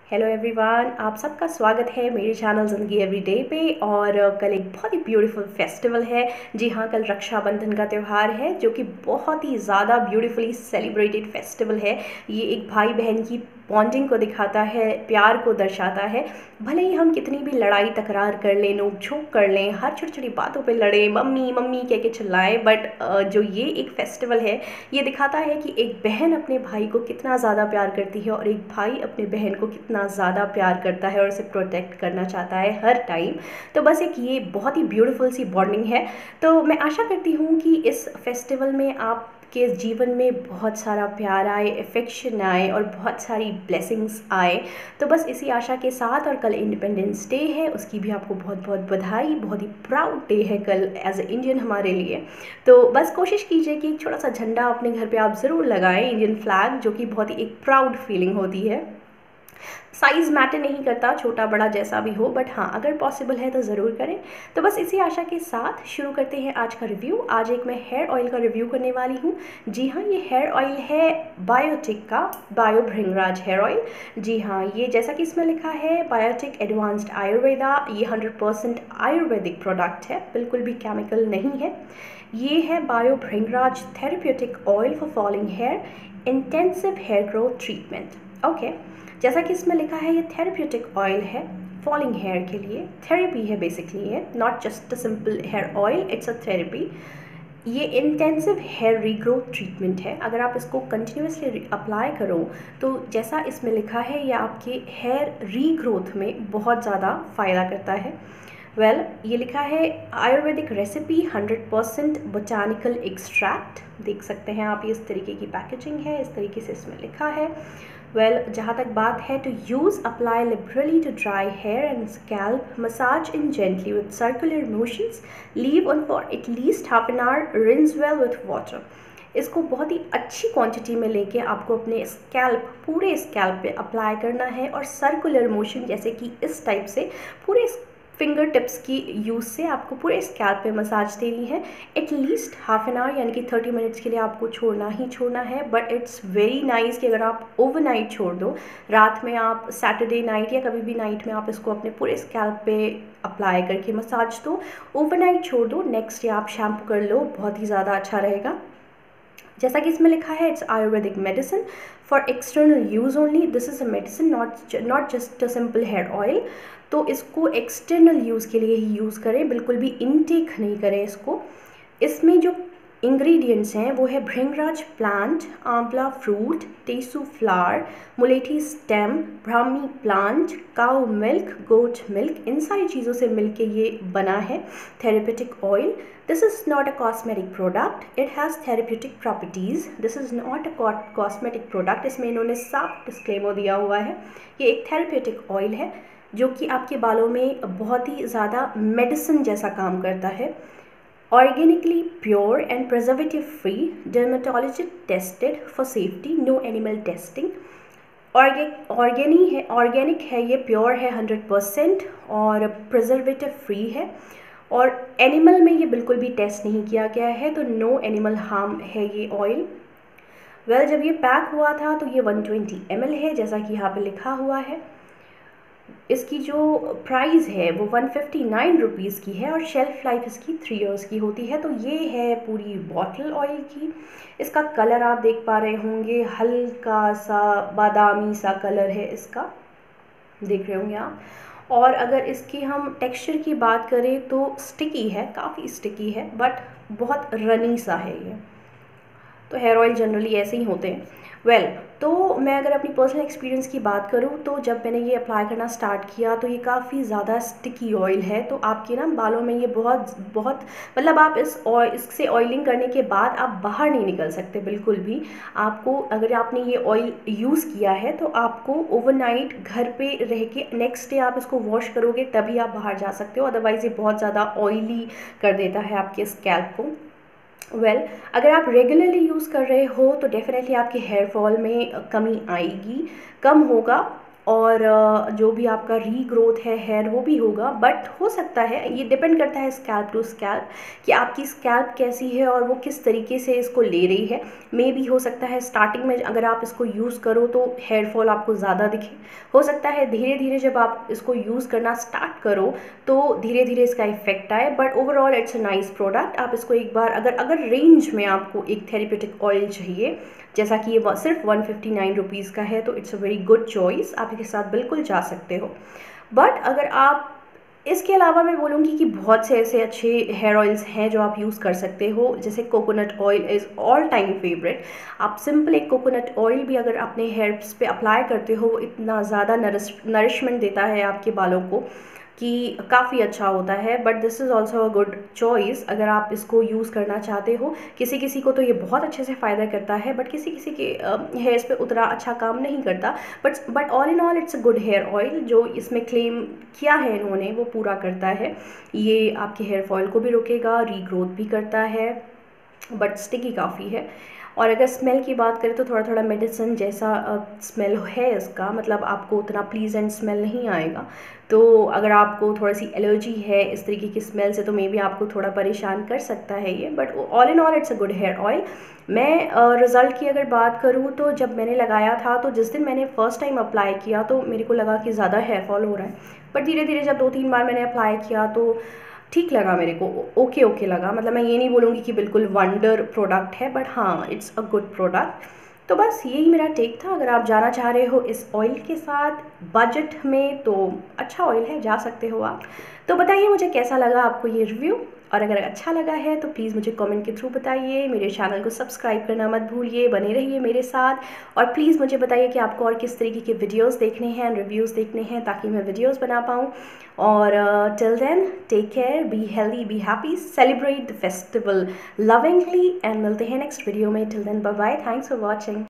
Hello everyone, आप सबका स्वागत है मेरे चैनल ज़िंदगी एवरीडे पे। और कल एक बहुत ही ब्यूटीफुल फेस्टिवल है। जी हाँ, कल रक्षाबंधन का त्यौहार है जो कि बहुत ही ज़्यादा ब्यूटीफुली सेलिब्रेटेड फेस्टिवल है। ये एक भाई बहन की बॉन्डिंग को दिखाता है, प्यार को दर्शाता है। भले ही हम कितनी भी लड़ाई तकरार कर लें, नोक झोंक कर लें, हर छोटी छोटी बातों पे लड़ें, मम्मी मम्मी कह के चिल्लाएं, बट जो ये एक फेस्टिवल है ये दिखाता है कि एक बहन अपने भाई को कितना ज़्यादा प्यार करती है और एक भाई अपने बहन को कितना ज़्यादा प्यार करता है और उसे प्रोटेक्ट करना चाहता है हर टाइम। तो बस एक ये बहुत ही ब्यूटीफुल सी बॉन्डिंग है। तो मैं आशा करती हूँ कि इस फेस्टिवल में आप के जीवन में बहुत सारा प्यार आए, अफेक्शन आए और बहुत सारी ब्लेसिंग्स आए। तो बस इसी आशा के साथ, और कल इंडिपेंडेंस डे है, उसकी भी आपको बहुत बहुत बधाई। बहुत ही प्राउड डे है कल एज ए इंडियन हमारे लिए। तो बस कोशिश कीजिए कि एक छोटा सा झंडा अपने घर पे आप ज़रूर लगाएं, इंडियन फ्लैग, जो कि बहुत ही एक प्राउड फीलिंग होती है। साइज़ मैटर नहीं करता, छोटा बड़ा जैसा भी हो, बट हाँ अगर पॉसिबल है तो ज़रूर करें। तो बस इसी आशा के साथ शुरू करते हैं आज का रिव्यू। आज एक मैं हेयर ऑयल का रिव्यू करने वाली हूँ। जी हाँ, ये हेयर ऑयल है बायोटिक का बायो भृंगराज हेयर ऑयल। जी हाँ, ये जैसा कि इसमें लिखा है बायोटिक एडवांस्ड आयुर्वेदा, ये 100% आयुर्वेदिक प्रोडक्ट है, बिल्कुल भी केमिकल नहीं है। ये है bio Bhringraj therapeutic oil for falling hair, intensive hair growth treatment. Okay, जैसा कि इसमें लिखा है ये थेरेप्यूटिक ऑयल है फॉलिंग हेयर के लिए। थेरेपी है बेसिकली, ये not just a simple hair oil, it's a therapy. ये इंटेंसिव हेयर रीग्रोथ ट्रीटमेंट है। अगर आप इसको कंटिन्यूसली अप्लाई करो तो जैसा इसमें लिखा है ये आपके हेयर रीग्रोथ में बहुत ज़्यादा फ़ायदा करता है। ये लिखा है आयुर्वेदिक रेसिपी, 100% बोटानिकल एक्सट्रैक्ट। देख सकते हैं आप, ये इस तरीके की पैकेजिंग है, इस तरीके से इसमें लिखा है। जहाँ तक बात है, to use apply liberally to dry hair and scalp, massage in gently with circular motions, leave on for at least half an hour, rinse well with water. इसको बहुत ही अच्छी क्वांटिटी में लेके आपको अपने स्कैल्प, पूरे स्कैल्प पे अप्लाई करना है और सर्कुलर मोशन जैसे कि इस टाइप से पूरे फिंगर टिप्स की यूज़ से आपको पूरे स्कैल्प पे मसाज देनी है। एटलीस्ट हाफ एन आवर यानी कि 30 मिनट्स के लिए आपको छोड़ना ही छोड़ना है। बट इट्स वेरी नाइस कि अगर आप ओवरनाइट छोड़ दो, रात में आप सैटरडे नाइट या कभी भी नाइट में आप इसको अपने पूरे स्कैल्प पे अप्लाई करके मसाज दो, ओवरनाइट छोड़ दो, नेक्स्ट डे आप शैम्पू कर लो, बहुत ही ज़्यादा अच्छा रहेगा। जैसा कि इसमें लिखा है, it's Ayurvedic medicine for external use only. This is a medicine, not just a simple hair oil. तो इसको एक्सटर्नल यूज़ के लिए ही यूज़ करें, बिल्कुल भी इनटेक नहीं करें इसको। इसमें जो इंग्रेडिएंट्स हैं वो है भृंगराज प्लांट, आंवला फ्रूट, टेसू फ्लावर, मुलेठी stem, Brahmi plant, cow milk, goat milk, इन सारी चीज़ों से मिलके ये बना है therapeutic oil. This is not a cosmetic product, it has therapeutic properties. This is not a cosmetic product, इसमें इन्होंने साफ डिस्क्लेमर दिया हुआ है। ये एक थेरेप्यूटिक ऑयल है जो कि आपके बालों में बहुत ही ज़्यादा मेडिसिन जैसा काम करता है। Organically pure and preservative free, dermatologist tested for safety, no animal testing। Organic है, ये प्योर है 100% और प्रिजर्वेटिव फ्री है और एनिमल में ये बिल्कुल भी टेस्ट नहीं किया गया है, तो नो एनिमल हार्म है ये ऑयल। जब ये पैक हुआ था तो ये 120 ml है, जैसा कि यहाँ पे लिखा हुआ है। इसकी जो प्राइस है वो 159 रुपीज़ की है और शेल्फ़ लाइफ इसकी 3 इयर्स की होती है। तो ये है पूरी बॉटल ऑयल की। इसका कलर आप देख पा रहे होंगे, हल्का सा बादामी सा कलर है इसका, देख रहे होंगे आप। और अगर इसकी हम टेक्सचर की बात करें तो स्टिकी है, काफ़ी स्टिकी है, बट बहुत रनी सा है ये। तो हेयर ऑयल जनरली ऐसे ही होते हैं। तो मैं अगर अपनी पर्सनल एक्सपीरियंस की बात करूँ तो जब मैंने ये अप्लाई करना स्टार्ट किया तो ये काफ़ी ज़्यादा स्टिकी ऑयल है। तो आपके ना बालों में ये बहुत बहुत मतलब आप इससे ऑयलिंग करने के बाद आप बाहर नहीं निकल सकते बिल्कुल भी। आपको, अगर आपने ये ऑयल यूज़ किया है तो आपको ओवरनाइट घर पे रह के नेक्स्ट डे आप इसको वॉश करोगे तभी आप बाहर जा सकते हो, अदरवाइज़ ये बहुत ज़्यादा ऑयली कर देता है आपके स्कैल्प को। अगर आप रेगुलरली यूज़ कर रहे हो तो डेफिनेटली आपके हेयर फॉल में कमी आएगी, कम होगा। और जो भी आपका रीग्रोथ है हेयर वो भी होगा। बट हो सकता है, ये डिपेंड करता है स्कैल्प टू स्कैल्प कि आपकी स्कैल्प कैसी है और वो किस तरीके से इसको ले रही है। मे भी हो सकता है स्टार्टिंग में अगर आप इसको यूज़ करो तो हेयर फॉल आपको ज़्यादा दिखे। हो सकता है धीरे धीरे जब आप इसको यूज़ करना स्टार्ट करो तो धीरे धीरे इसका इफेक्ट आए। But overall it's a nice product. आप इसको एक बार अगर रेंज में आपको एक थेरेप्यूटिक ऑयल चाहिए, जैसा कि ये सिर्फ 159 रुपीज़ का है, तो it's a very good choice, आप इसके साथ बिल्कुल जा सकते हो। बट अगर आप इसके अलावा मैं बोलूँगी कि बहुत से ऐसे अच्छे हेयर ऑयल्स हैं जो आप यूज़ कर सकते हो, जैसे coconut oil is all time favourite. आप सिंपल एक कोकोनट ऑयल भी अगर अपने हेयर्स पे अप्लाई करते हो, वो इतना ज़्यादा नरिशमेंट देता है आपके बालों को कि काफ़ी अच्छा होता है। But this is also a good choice अगर आप इसको यूज़ करना चाहते हो। किसी किसी को तो ये बहुत अच्छे से फ़ायदा करता है, बट किसी किसी के हेयर्स पे उतना अच्छा काम नहीं करता। But all in all it's a good hair oil. जो इसमें क्लेम किया है इन्होंने वो पूरा करता है। ये आपके हेयर फॉल को भी रोकेगा, रीग्रोथ भी करता है, बट स्टिकी काफ़ी है। और अगर स्मेल की बात करें तो थोड़ा थोड़ा मेडिसिन जैसा स्मेल है इसका, मतलब आपको उतना प्लीजेंट स्मेल नहीं आएगा। तो अगर आपको थोड़ी सी एलर्जी है इस तरीके की स्मेल से तो मे बी आपको थोड़ा परेशान कर सकता है ये। But all in all it's a good hair oil. मैं रिज़ल्ट की अगर बात करूँ तो जब मैंने लगाया था तो जिस दिन मैंने फ़र्स्ट टाइम अप्लाई किया तो मेरे को लगा कि ज़्यादा हेयर फॉल हो रहा है। बट धीरे धीरे जब 2-3 बार मैंने अप्लाई किया तो ठीक लगा मेरे को, ओके ओके लगा। मतलब मैं ये नहीं बोलूँगी कि बिल्कुल वंडर प्रोडक्ट है, बट हाँ इट्स अ गुड प्रोडक्ट। तो बस यही मेरा टेक था। अगर आप जाना चाह रहे हो इस ऑयल के साथ बजट में तो अच्छा ऑयल है, जा सकते हो आप। तो बताइए मुझे कैसा लगा आपको ये रिव्यू, और अगर अच्छा लगा है तो प्लीज़ मुझे कमेंट के थ्रू बताइए। मेरे चैनल को सब्सक्राइब करना मत भूलिए, बने रहिए मेरे साथ। और प्लीज़ मुझे बताइए कि आपको और किस तरीके के वीडियोस देखने हैं, रिव्यूज़ देखने हैं, ताकि मैं वीडियोस बना पाऊँ। और till then take care, be healthy, be happy, celebrate the festival lovingly, and मिलते हैं नेक्स्ट वीडियो में। Till then bye bye, thanks for watching.